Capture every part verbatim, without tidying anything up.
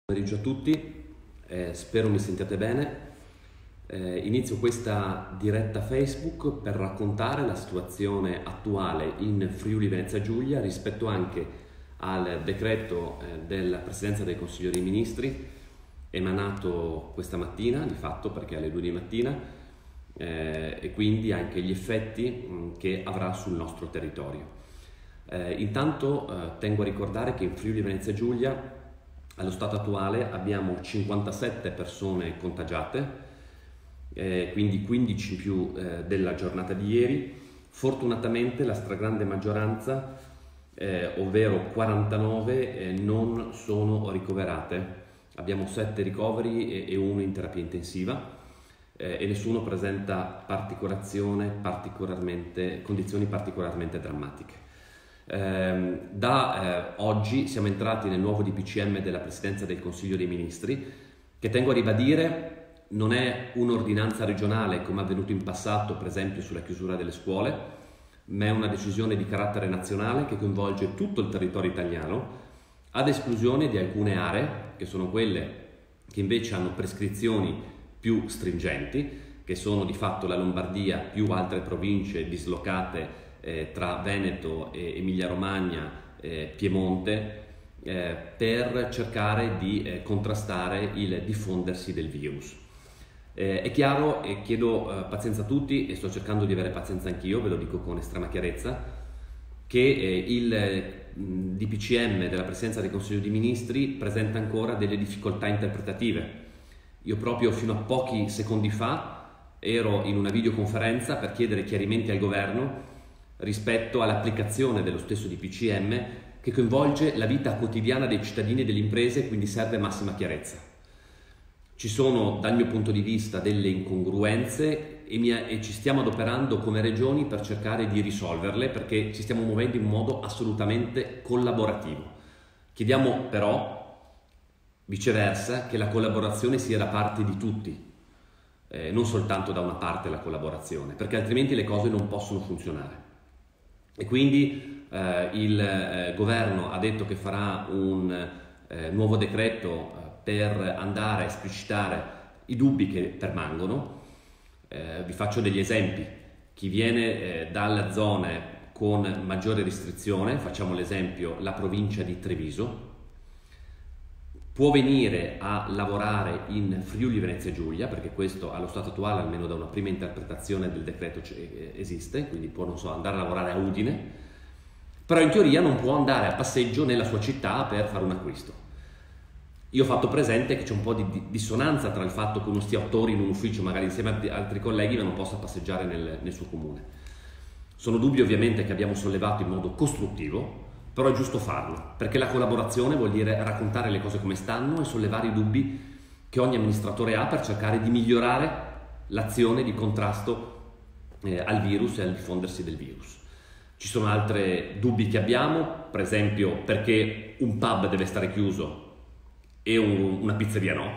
Pomeriggio a tutti, eh, spero mi sentiate bene. Eh, inizio questa diretta Facebook per raccontare la situazione attuale in Friuli Venezia Giulia rispetto anche al decreto eh, della Presidenza del Consiglio dei Ministri emanato questa mattina, di fatto perché alle due di mattina, eh, e quindi anche gli effetti mh, che avrà sul nostro territorio. Eh, intanto eh, tengo a ricordare che in Friuli Venezia Giulia allo stato attuale abbiamo cinquantasette persone contagiate, eh, quindi quindici in più eh, della giornata di ieri. Fortunatamente la stragrande maggioranza, eh, ovvero quarantanove, eh, non sono ricoverate. Abbiamo sette ricoveri e, e uno in terapia intensiva eh, e nessuno presenta particolazione, particolarmente, condizioni particolarmente drammatiche. Eh, da eh, oggi siamo entrati nel nuovo D P C M della Presidenza del Consiglio dei Ministri, che tengo a ribadire non è un'ordinanza regionale come è avvenuto in passato, per esempio sulla chiusura delle scuole, ma è una decisione di carattere nazionale che coinvolge tutto il territorio italiano, ad esclusione di alcune aree, che sono quelle che invece hanno prescrizioni più stringenti, che sono di fatto la Lombardia più altre province dislocate Eh, tra Veneto, e Emilia-Romagna, eh, Piemonte, eh, per cercare di eh, contrastare il diffondersi del virus. Eh, è chiaro, e chiedo eh, pazienza a tutti, e sto cercando di avere pazienza anch'io, ve lo dico con estrema chiarezza, che eh, il eh, D P C M della Presidenza del Consiglio dei Ministri presenta ancora delle difficoltà interpretative. Io proprio fino a pochi secondi fa ero in una videoconferenza per chiedere chiarimenti al governo rispetto all'applicazione dello stesso D P C M che coinvolge la vita quotidiana dei cittadini e delle imprese, quindi serve massima chiarezza. Ci sono, dal mio punto di vista, delle incongruenze e, mi, e ci stiamo adoperando come regioni per cercare di risolverle, perché ci stiamo muovendo in modo assolutamente collaborativo. Chiediamo però, viceversa, che la collaborazione sia da parte di tutti, eh, non soltanto da una parte la collaborazione, perché altrimenti le cose non possono funzionare. E quindi eh, il eh, governo ha detto che farà un eh, nuovo decreto eh, per andare a esplicitare i dubbi che permangono. Eh, vi faccio degli esempi. Chi viene eh, dalle zone con maggiore restrizione, facciamo l'esempio la provincia di Treviso, può venire a lavorare in Friuli Venezia Giulia, perché questo allo stato attuale, almeno da una prima interpretazione del decreto, esiste, quindi può, non so, andare a lavorare a Udine, però in teoria non può andare a passeggio nella sua città per fare un acquisto. Io ho fatto presente che c'è un po' di dissonanza tra il fatto che uno stia otto ore in un ufficio, magari insieme ad altri colleghi, ma non possa passeggiare nel, nel suo comune. Sono dubbi ovviamente che abbiamo sollevato in modo costruttivo, però è giusto farlo, perché la collaborazione vuol dire raccontare le cose come stanno e sollevare i dubbi che ogni amministratore ha per cercare di migliorare l'azione di contrasto eh, al virus e al diffondersi del virus. Ci sono altri dubbi che abbiamo, per esempio perché un pub deve stare chiuso e un, una pizzeria no.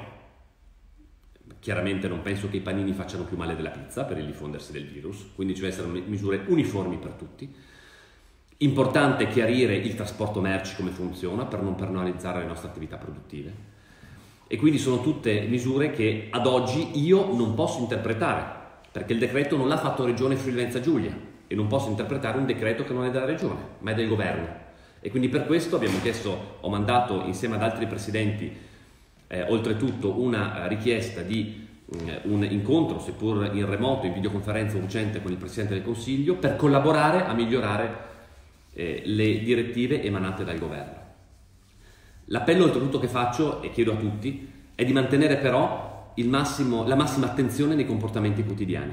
Chiaramente non penso che i panini facciano più male della pizza per il diffondersi del virus, quindi ci devono essere misure uniformi per tutti. Importante chiarire il trasporto merci come funziona per non penalizzare le nostre attività produttive, e quindi sono tutte misure che ad oggi io non posso interpretare, perché il decreto non l'ha fatto Regione Friuli Venezia Giulia e non posso interpretare un decreto che non è della Regione ma è del Governo, e quindi per questo abbiamo chiesto, ho mandato insieme ad altri presidenti eh, oltretutto una richiesta di eh, un incontro, seppur in remoto, in videoconferenza urgente con il Presidente del Consiglio, per collaborare a migliorare Eh, le direttive emanate dal governo. L'appello oltretutto che faccio, e chiedo a tutti, è di mantenere però il massimo, la massima attenzione nei comportamenti quotidiani.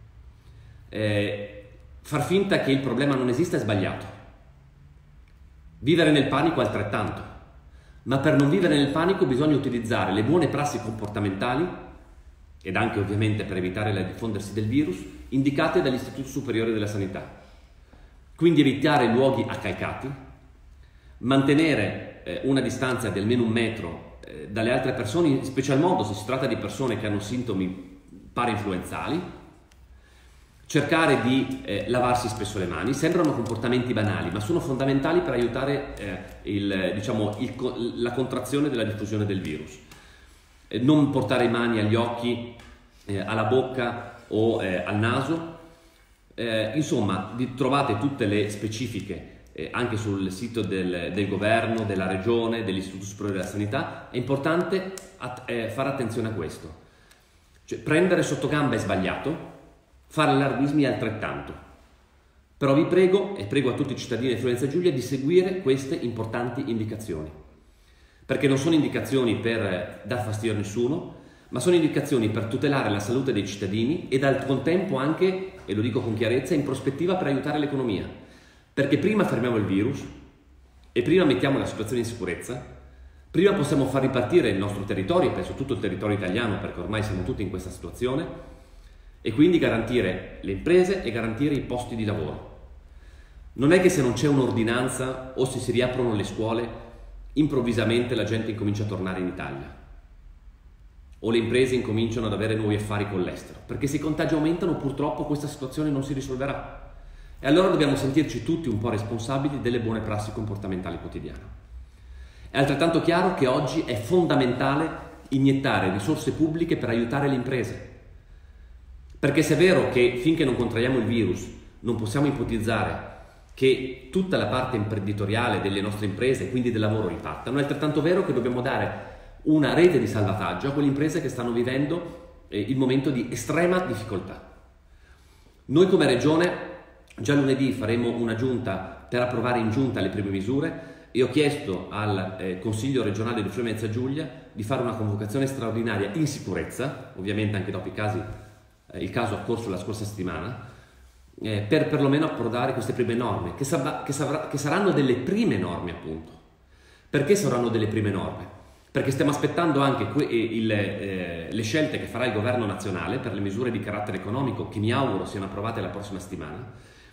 Eh, far finta che il problema non esista è sbagliato. Vivere nel panico altrettanto, ma per non vivere nel panico bisogna utilizzare le buone prassi comportamentali, ed anche ovviamente per evitare il diffondersi del virus, indicate dall'Istituto Superiore della Sanità. Quindi evitare luoghi accalcati, mantenere eh, una distanza di almeno un metro eh, dalle altre persone, in special modo se si tratta di persone che hanno sintomi parainfluenzali, cercare di eh, lavarsi spesso le mani. Sembrano comportamenti banali, ma sono fondamentali per aiutare eh, il, diciamo, il, la contrazione della diffusione del virus. Eh, non portare le mani agli occhi, eh, alla bocca o eh, al naso. Eh, insomma, vi trovate tutte le specifiche eh, anche sul sito del, del governo, della regione, dell'Istituto Superiore della Sanità. È importante at- eh, fare attenzione a questo. Cioè, prendere sotto gamba è sbagliato, fare allarmismi è altrettanto. Però vi prego, e prego a tutti i cittadini di Friuli Venezia Giulia, di seguire queste importanti indicazioni, perché non sono indicazioni per dar fastidio a nessuno, ma sono indicazioni per tutelare la salute dei cittadini e al contempo anche, e lo dico con chiarezza, in prospettiva per aiutare l'economia. Perché prima fermiamo il virus e prima mettiamo la situazione in sicurezza, prima possiamo far ripartire il nostro territorio, penso tutto il territorio italiano, perché ormai siamo tutti in questa situazione, e quindi garantire le imprese e garantire i posti di lavoro. Non è che se non c'è un'ordinanza o se si riaprono le scuole, improvvisamente la gente incomincia a tornare in Italia o le imprese incominciano ad avere nuovi affari con l'estero, perché se i contagi aumentano purtroppo questa situazione non si risolverà. E allora dobbiamo sentirci tutti un po' responsabili delle buone prassi comportamentali quotidiane. È altrettanto chiaro che oggi è fondamentale iniettare risorse pubbliche per aiutare le imprese. Perché se è vero che finché non contraiamo il virus non possiamo ipotizzare che tutta la parte imprenditoriale delle nostre imprese, quindi del lavoro, ripartano, è altrettanto vero che dobbiamo dare una rete di salvataggio a quelle imprese che stanno vivendo eh, il momento di estrema difficoltà. Noi come Regione già lunedì faremo una giunta per approvare in giunta le prime misure e ho chiesto al eh, Consiglio regionale di Friuli Venezia Giulia di fare una convocazione straordinaria in sicurezza, ovviamente anche dopo i casi, eh, il caso occorso la scorsa settimana, eh, per perlomeno approdare queste prime norme, che, sarà, che, sarà, che saranno delle prime norme appunto. Perché saranno delle prime norme? Perché stiamo aspettando anche que- il, eh, le scelte che farà il governo nazionale per le misure di carattere economico, che mi auguro siano approvate la prossima settimana,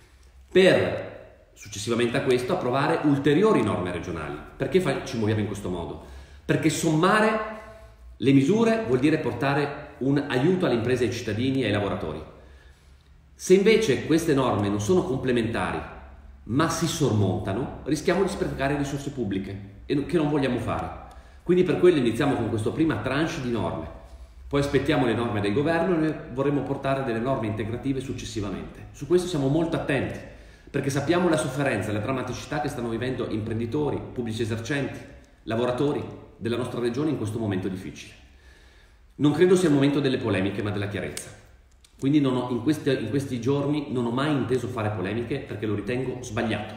per successivamente a questo approvare ulteriori norme regionali. Perché fa- ci muoviamo in questo modo? Perché sommare le misure vuol dire portare un aiuto alle imprese, ai cittadini e ai lavoratori. Se invece queste norme non sono complementari ma si sormontano, rischiamo di sprecare risorse pubbliche, e che non vogliamo fare. Quindi per quello iniziamo con questa prima tranche di norme, poi aspettiamo le norme del governo e vorremmo portare delle norme integrative successivamente. Su questo siamo molto attenti, perché sappiamo la sofferenza e la drammaticità che stanno vivendo imprenditori, pubblici esercenti, lavoratori della nostra regione in questo momento difficile. Non credo sia il momento delle polemiche, ma della chiarezza. Quindi non ho, in, questi, in questi giorni non ho mai inteso fare polemiche, perché lo ritengo sbagliato,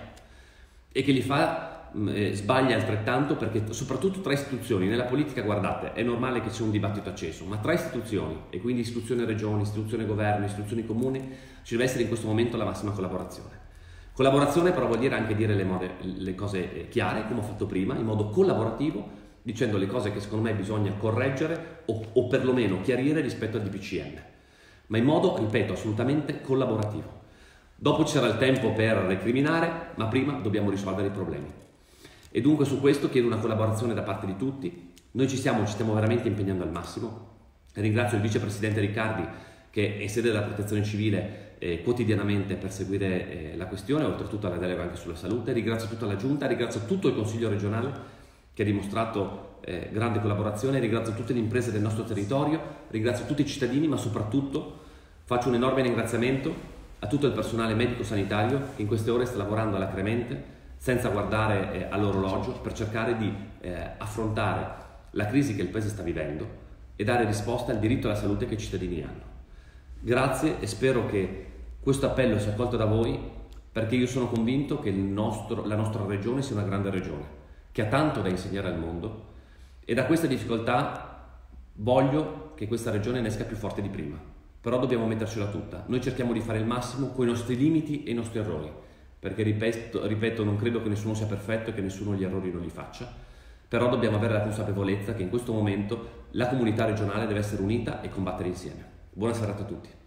e che li fa Eh, sbaglia altrettanto, perché soprattutto tra istituzioni, nella politica, guardate, è normale che sia un dibattito acceso, ma tra istituzioni, e quindi istituzione regioni, istituzione governo, istituzioni comuni, ci deve essere in questo momento la massima collaborazione. Collaborazione però vuol dire anche dire le, mode, le cose chiare, come ho fatto prima, in modo collaborativo, dicendo le cose che secondo me bisogna correggere o, o perlomeno chiarire rispetto al D P C M, ma in modo, ripeto, assolutamente collaborativo. Dopo c'era il tempo per recriminare, ma prima dobbiamo risolvere i problemi. E dunque su questo chiedo una collaborazione da parte di tutti. Noi ci stiamo, ci stiamo veramente impegnando al massimo. Ringrazio il vicepresidente Riccardi, che è sede della Protezione Civile eh, quotidianamente per seguire eh, la questione, oltretutto alla delega anche sulla salute. Ringrazio tutta la Giunta, ringrazio tutto il Consiglio regionale che ha dimostrato eh, grande collaborazione, ringrazio tutte le imprese del nostro territorio, ringrazio tutti i cittadini, ma soprattutto faccio un enorme ringraziamento a tutto il personale medico-sanitario che in queste ore sta lavorando alacremente, senza guardare eh, all'orologio, per cercare di eh, affrontare la crisi che il Paese sta vivendo e dare risposta al diritto alla salute che i cittadini hanno. Grazie e spero che questo appello sia accolto da voi, perché io sono convinto che il nostro, la nostra regione sia una grande regione, che ha tanto da insegnare al mondo, e da questa difficoltà voglio che questa regione ne esca più forte di prima. Però dobbiamo mettercela tutta. Noi cerchiamo di fare il massimo con i nostri limiti e i nostri errori, perché ripeto, ripeto, non credo che nessuno sia perfetto e che nessuno gli errori non li faccia, però dobbiamo avere la consapevolezza che in questo momento la comunità regionale deve essere unita e combattere insieme. Buona serata a tutti.